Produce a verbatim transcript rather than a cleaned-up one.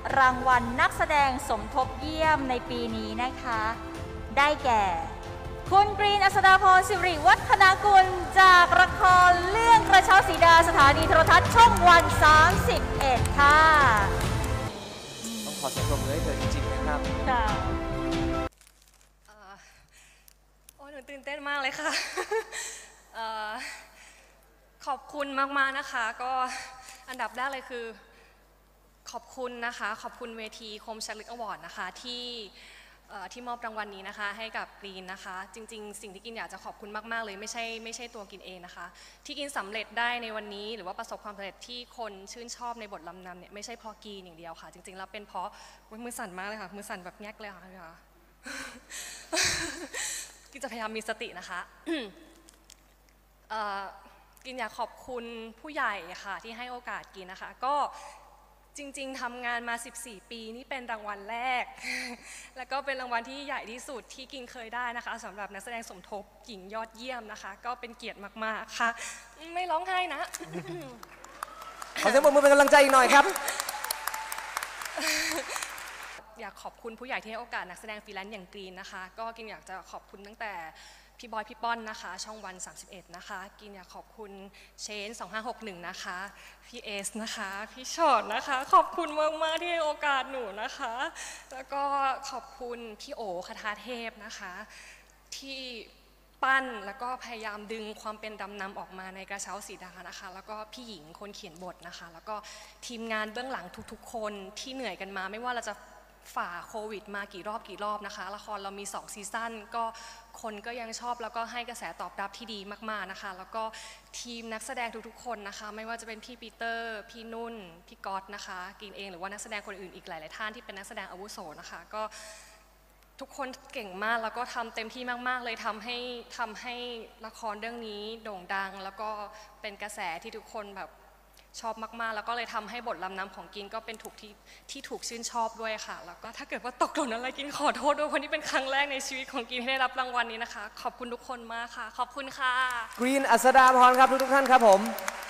รางวัลนักแสดงสมทบเยี่ยมในปีนี้นะคะได้แก่คุณกรีน อัศดาพร สิริวัฒนากุลจากละครเรื่องกระเช้าสีดาสถานีโทรทัศน์ช่องวันสามสิบเอ็ดค่ะต้องขอเสียงปรบมือให้เธอจริงๆนะครับค่ะโอ้หนูตื่นเต้นมากเลยค่ะขอบคุณมากๆนะคะก็อันดับแรกเลยคือขอบคุณนะคะขอบคุณเวทีคมชัดลึกอวอร์ดนะคะที่ที่มอบรางวัลนี้นะคะให้กับกรีนนะคะจริงๆสิ่งที่กินอยากจะขอบคุณมากๆเลยไม่ใช่ไม่ใช่ตัวกินเองนะคะที่กินสำเร็จได้ในวันนี้หรือว่าประสบความสำเร็จที่คนชื่นชอบในบทลำนำเนี่ยไม่ใช่เพราะกีนอย่างเดียวค่ะจริงๆแล้วเป็นเพราะมือสั่นมากเลยค่ะมือสั่นแบบแงกเลยค่ะกินจะพยายามมีสตินะคะกินอยากขอบคุณผู้ใหญ่ค่ะที่ให้โอกาสกินนะคะก็จริงๆทำงานมาสิบสี่ปีนี่เป็นรางวัลแรกแล้วก็เป็นรางวัลที่ใหญ่ที่สุดที่กินเคยได้นะคะสำหรับนักแสดงสมทบหญิงยอดเยี่ยมนะคะก็เป็นเกียรติมากๆค่ะไม่ร้องไห้นะขอเสียงปรบมือเป็นกำลังใจอีกหน่อยครับอยากขอบคุณผู้ใหญ่ที่ให้โอกาสนักแสดงฟรีแลนซ์อย่างกรีนนะคะก็กินอยากจะขอบคุณตั้งแต่พี่บอยพี่ป้อนนะคะช่องวันสามสิบเอ็ดนะคะกินอยากขอบคุณเชนสองห้าหกหนึ่งนะคะพี่เอสนะคะพี่ชอตนะคะขอบคุณมากๆที่ให้โอกาสหนูนะคะแล้วก็ขอบคุณพี่โอคทาเทพนะคะที่ปั้นแล้วก็พยายามดึงความเป็นดำน้ำออกมาในกระเช้าสีดานะคะแล้วก็พี่หญิงคนเขียนบทนะคะแล้วก็ทีมงานเบื้องหลังทุกๆคนที่เหนื่อยกันมาไม่ว่าเราจะฝ่าโควิดมากี่รอบกี่รอบนะคะละครเรามีสองซีซั่นก็คนก็ยังชอบแล้วก็ให้กระแสตอบรับที่ดีมากๆนะคะแล้วก็ทีมนักแสดงทุกๆคนนะคะไม่ว่าจะเป็นพี่ปีเตอร์พี่นุ่นพี่ก๊อตนะคะกินเองหรือว่านักแสดงคนอื่นอีกหลายๆท่านที่เป็นนักแสดงอาวุโสนะคะก็ทุกคนเก่งมากแล้วก็ทำเต็มที่มากๆเลยทำให้ทำให้ละครเรื่องนี้โด่งดังแล้วก็เป็นกระแสที่ทุกคนแบบชอบมากๆแล้วก็เลยทำให้บทลำนำของกินก็เป็นถูกที่ที่ถูกชื่นชอบด้วยค่ะแล้วก็ถ้าเกิดว่าตกหล่นอะไรกินขอโทษด้วยคนที่เป็นครั้งแรกในชีวิตของกินที่ได้รับรางวัลนี้นะคะขอบคุณทุกคนมากค่ะขอบคุณค่ะกรีน อัศดาพรครับทุกๆท่านครับผม